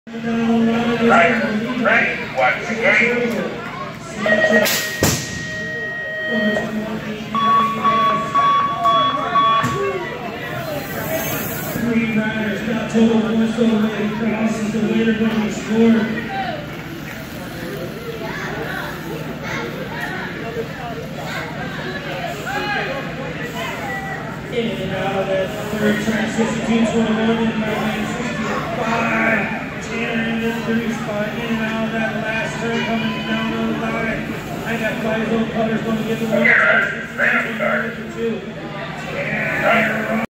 Ready, watch the game. Three riders got total points away crosses the winner going to score. In and out of that third track, 62-21, in by 65. And in the 3 spot, in and out of that last turn coming down the line. I got Five Old Cutters going to get the one. Two.